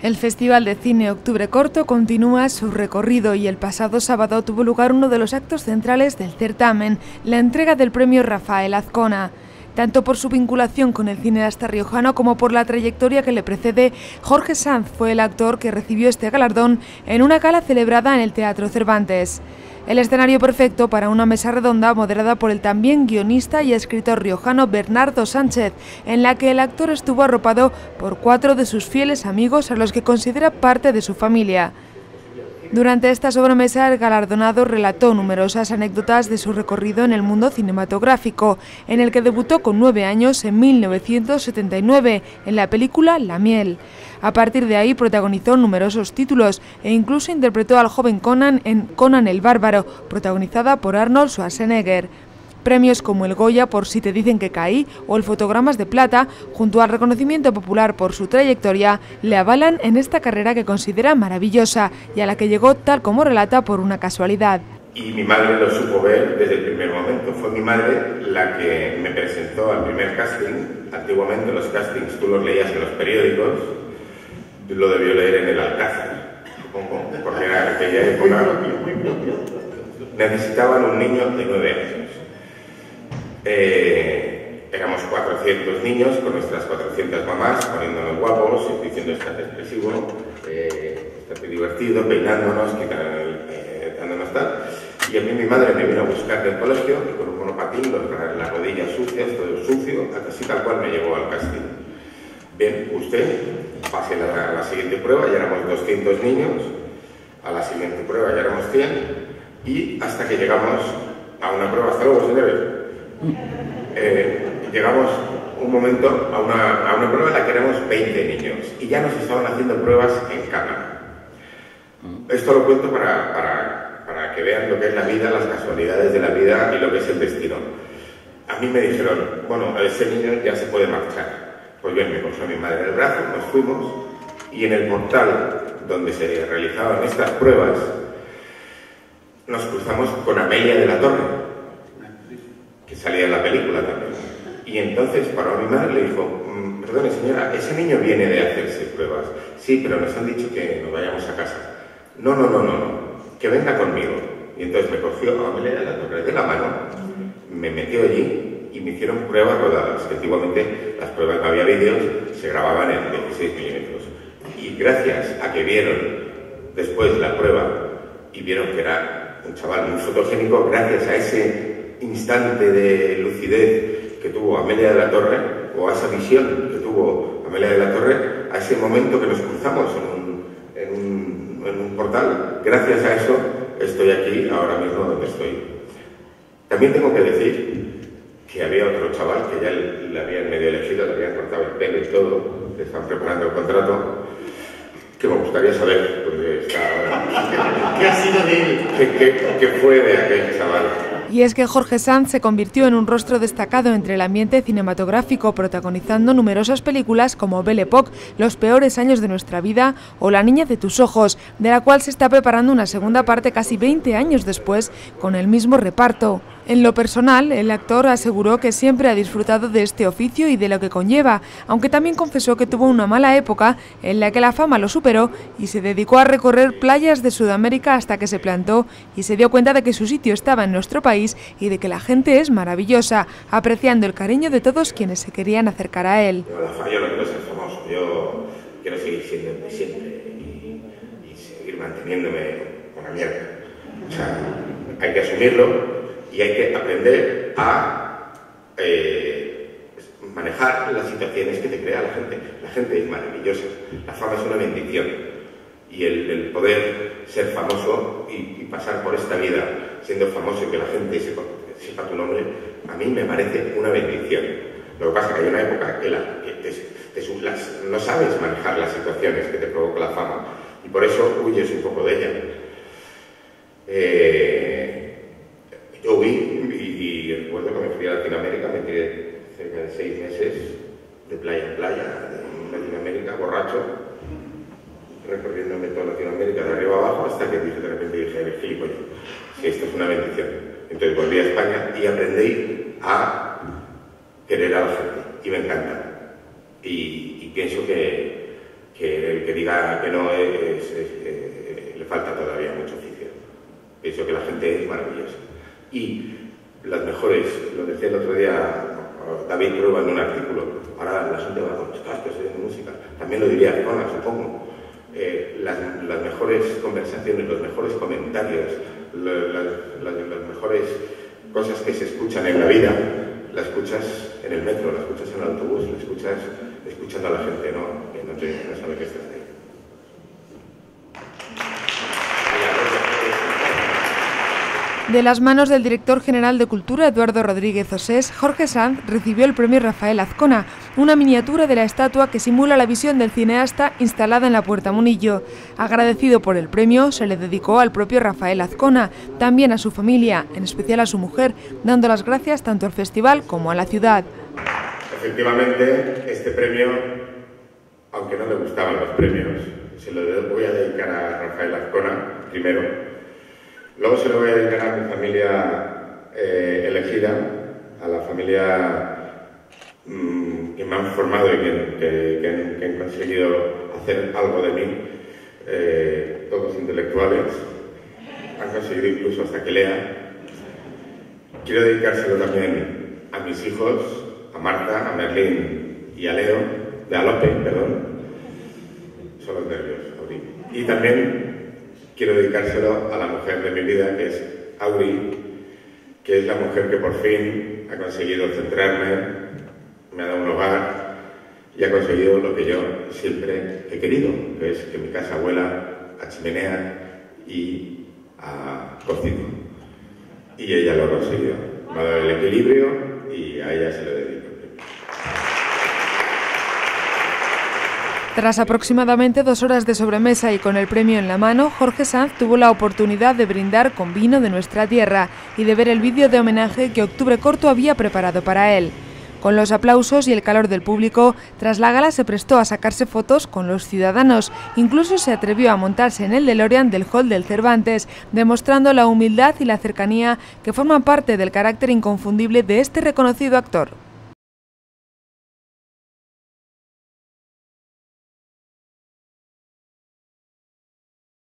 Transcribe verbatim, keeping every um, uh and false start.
El Festival de Cine Octubre Corto continúa su recorrido y el pasado sábado tuvo lugar uno de los actos centrales del certamen, la entrega del premio Rafael Azcona. Tanto por su vinculación con el cineasta riojano como por la trayectoria que le precede, Jorge Sanz fue el actor que recibió este galardón en una gala celebrada en el Teatro Cervantes. El escenario perfecto para una mesa redonda moderada por el también guionista y escritor riojano Bernardo Sánchez, en la que el actor estuvo arropado por cuatro de sus fieles amigos a los que considera parte de su familia. Durante esta sobremesa, el galardonado relató numerosas anécdotas de su recorrido en el mundo cinematográfico, en el que debutó con nueve años en mil novecientos setenta y nueve, en la película La miel. A partir de ahí protagonizó numerosos títulos e incluso interpretó al joven Conan en Conan el Bárbaro, protagonizada por Arnold Schwarzenegger. Premios como el Goya por Si te dicen que caí o el Fotogramas de Plata, junto al reconocimiento popular por su trayectoria, le avalan en esta carrera que considera maravillosa y a la que llegó tal como relata por una casualidad. Y mi madre lo supo ver desde el primer momento. Fue mi madre la que me presentó al primer casting. Antiguamente los castings tú los leías en los periódicos, lo debió leer en el Alcázar, supongo, porque era aquella época. Necesitaban un niño de nueve años. Eh, éramos cuatrocientos niños con nuestras cuatrocientas mamás poniéndonos guapos, diciendo estate expresivo, eh, estate divertido, peinándonos, eh, dándonos tal. Y a mí mi madre me vino a buscar del colegio y con un monopatín, las rodillas sucias, todo sucio, así tal cual me llevó al casting. Bien, usted pase a la, la siguiente prueba, ya éramos doscientos niños, a la siguiente prueba ya éramos cien y hasta que llegamos a una prueba, hasta luego señores. Eh, llegamos un momento a una, a una prueba en la que éramos veinte niños y ya nos estaban haciendo pruebas en cámara. Esto lo cuento para, para, para que vean lo que es la vida, las casualidades de la vida y lo que es el destino. A mí me dijeron, bueno, ese niño ya se puede marchar. Pues bien, me cogió mi madre en el brazo, nos fuimos y en el portal donde se realizaban estas pruebas nos cruzamos con Amelia de la Torre, que salía en la película también. Y entonces paró a mi madre y le dijo, perdone señora, ese niño viene de hacerse pruebas. Sí, pero nos han dicho que nos vayamos a casa. No, no, no, no, no, que venga conmigo. Y entonces me cogió a Amelia de la Torre de la mano, me metió allí y me hicieron pruebas rodadas, que antiguamente las pruebas no había vídeos, se grababan en dieciséis milímetros. Y gracias a que vieron después la prueba y vieron que era un chaval muy fotogénico, gracias a ese instante de lucidez que tuvo Amelia de la Torre, o a esa visión que tuvo Amelia de la Torre, a ese momento que nos cruzamos en un, en un, en un portal, gracias a eso estoy aquí ahora mismo donde estoy. También tengo que decir que había otro chaval que ya le habían medio elegido, le habían cortado el pelo y todo, que están preparando el contrato, que me gustaría saber dónde está ahora. ¿Qué ha sido de él? ¿Qué, qué, qué fue de aquel chaval? Y es que Jorge Sanz se convirtió en un rostro destacado entre el ambiente cinematográfico, protagonizando numerosas películas como Belle Époque, Los peores años de nuestra vida o La niña de tus ojos, de la cual se está preparando una segunda parte casi veinte años después, con el mismo reparto. En lo personal, el actor aseguró que siempre ha disfrutado de este oficio y de lo que conlleva, aunque también confesó que tuvo una mala época en la que la fama lo superó y se dedicó a recorrer playas de Sudamérica hasta que se plantó y se dio cuenta de que su sitio estaba en nuestro país y de que la gente es maravillosa, apreciando el cariño de todos quienes se querían acercar a él. Yo no quiero ser famoso, yo quiero seguir siendo el de siempre y, y seguir manteniéndome con la mierda. O sea, hay que asumirlo. Y hay que aprender a eh, manejar las situaciones que te crea la gente. La gente es maravillosa, la fama es una bendición. Y el, el poder ser famoso y, y pasar por esta vida siendo famoso y que la gente sepa, sepa tu nombre, a mí me parece una bendición. Lo que pasa es que hay una época que, la, que te, te, las, no sabes manejar las situaciones que te provoca la fama y por eso huyes un poco de ella. Eh, Yo huí y, y recuerdo que me fui a Latinoamérica, me tiré cerca de seis meses de playa en playa, en Latinoamérica, borracho, recorriéndome toda Latinoamérica de arriba abajo, hasta que dije, de repente dije, eres gilipollas, si esto es una bendición. Entonces volví a España y aprendí a querer a la gente, y me encanta. Y, y pienso que, que el que que diga que no es, es, es, eh, le falta todavía mucho oficio. Pienso que la gente es maravillosa. Y las mejores, lo decía el otro día David Prueba en un artículo, ahora la gente va con los cascos de música, también lo diría Azcona, supongo. Eh, las, las mejores conversaciones, los mejores comentarios, la, la, la, las mejores cosas que se escuchan en la vida, las escuchas en el metro, las escuchas en el autobús, las escuchas escuchando a la gente, ¿no? Que no, te, no sabe que estás ahí. De las manos del director general de Cultura, Eduardo Rodríguez Osés, Jorge Sanz recibió el premio Rafael Azcona, una miniatura de la estatua que simula la visión del cineasta instalada en la Puerta Munillo. Agradecido por el premio, se le dedicó al propio Rafael Azcona, también a su familia, en especial a su mujer, dando las gracias tanto al festival como a la ciudad. Efectivamente, este premio, aunque no le gustaban los premios, se lo voy a dedicar a Rafael Azcona primero. Luego se lo voy a dedicar a mi familia eh, elegida, a la familia mmm, que me han formado y que, que, que, han, que han conseguido hacer algo de mí, eh, todos intelectuales, han conseguido incluso hasta que lea. Quiero dedicárselo también a mis hijos, a Marta, a Merlín y a Leo, de Alope, perdón, son los nervios, Auri. Y también quiero dedicárselo a la mujer de mi vida, que es Auri, que es la mujer que por fin ha conseguido centrarme, me ha dado un hogar y ha conseguido lo que yo siempre he querido, que es que mi casa huela a chimenea y a cocina. Y ella lo ha conseguido. Me ha dado el equilibrio y a ella se lo dedico. Tras aproximadamente dos horas de sobremesa y con el premio en la mano, Jorge Sanz tuvo la oportunidad de brindar con vino de nuestra tierra y de ver el vídeo de homenaje que Octubre Corto había preparado para él. Con los aplausos y el calor del público, tras la gala se prestó a sacarse fotos con los ciudadanos. Incluso se atrevió a montarse en el DeLorean del hall del Cervantes, demostrando la humildad y la cercanía que forman parte del carácter inconfundible de este reconocido actor.